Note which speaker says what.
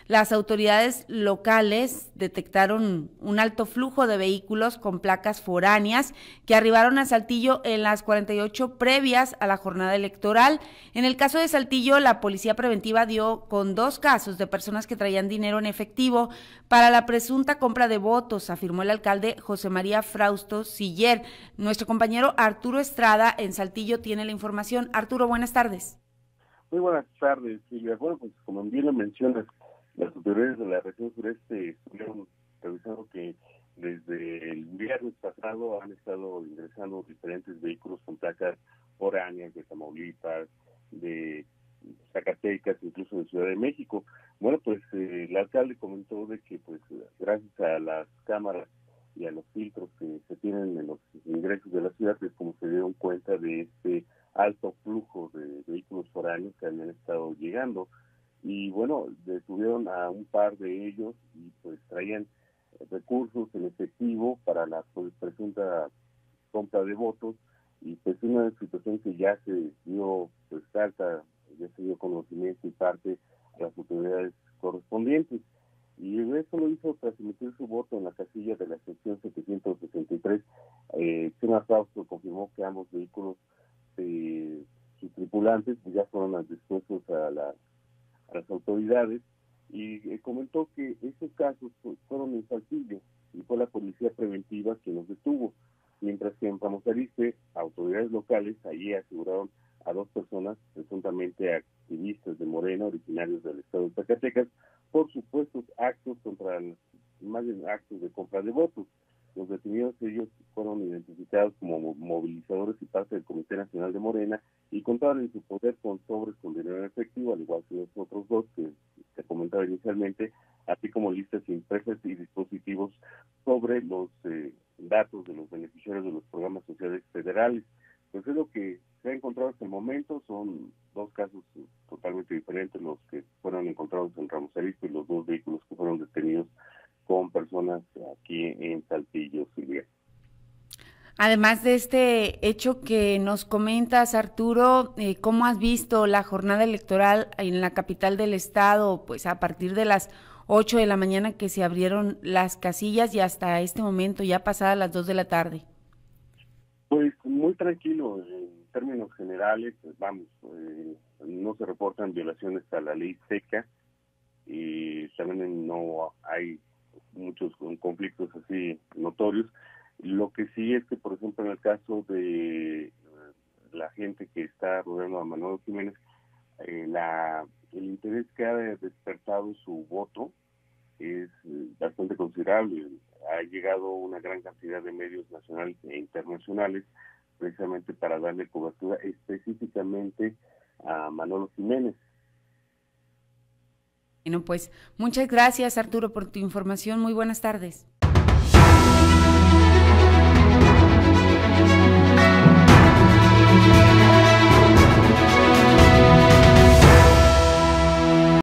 Speaker 1: Las autoridades locales detectaron un alto flujo de vehículos con placas foráneas que arribaron a Saltillo en las 48 previas a la jornada electoral. En el caso de Saltillo, la policía preventiva dio con 2 casos de personas que traían dinero en efectivo para la presunta compra de votos, afirmó el alcalde José María Frausto Siller. Nuestro compañero Arturo Estrada en Saltillo tiene la información. Arturo, buenas tardes.
Speaker 2: Muy buenas tardes, Silvia. Bueno, pues como bien lo mencionas, las autoridades de la región sureste estuvieron revisando que desde el viernes pasado han estado ingresando diferentes vehículos con placas foráneas de Tamaulipas, de Zacatecas, incluso de Ciudad de México. Bueno, pues el alcalde comentó de que pues gracias a las cámaras y a los filtros que se tienen en los ingresos de la ciudad, es como se dieron cuenta de este alto flujo de vehículos foráneos que habían estado llegando. Y bueno, detuvieron a un par de ellos y pues traían recursos en efectivo para la presunta compra de votos, y pues una situación que ya se dio pues carta, ya se dio conocimiento y parte a las autoridades correspondientes. Y eso lo hizo tras emitir su voto en la casilla de la sección 763. Chema Fausto confirmó que ambos vehículos, sus tripulantes, ya fueron dispuestos a las autoridades, y comentó que esos casos fueron en Saltillo y fue la policía preventiva quien los detuvo, mientras que en Ramos Arizpe, autoridades locales allí aseguraron a 2 personas presuntamente activistas de Morena, originarios del estado de Zacatecas, por supuestos actos más bien actos de compra de votos. Los detenidos, ellos fueron identificados como movilizadores y parte del Comité Nacional de Morena, y contaban en su poder con sobres con dinero en efectivo, al igual que los otros 2 que se comentaba inicialmente, así como listas impresas y dispositivos sobre los datos de los beneficiarios de los programas sociales federales. Pues es lo que se ha encontrado hasta el momento. Son 2 casos totalmente diferentes los que fueron encontrados en Ramos Arizpe y los 2 vehículos que fueron detenidos con personas aquí en Saltillo, Silvia.
Speaker 1: Además de este hecho que nos comentas, Arturo, ¿cómo has visto la jornada electoral en la capital del estado? Pues a partir de las 8 de la mañana que se abrieron las casillas y hasta este momento, ya pasadas las 2 de la tarde.
Speaker 2: Pues muy tranquilo, en términos generales, pues vamos, no se reportan violaciones a la ley seca, y también no hay muchos conflictos así notorios. Lo que sí es que, por ejemplo, en el caso de la gente que está rodeando a Manolo Jiménez, el interés que ha despertado su voto es bastante considerable. Ha llegado una gran cantidad de medios nacionales e internacionales precisamente para darle cobertura específicamente a Manolo Jiménez.
Speaker 1: Bueno, pues muchas gracias, Arturo, por tu información. Muy buenas tardes.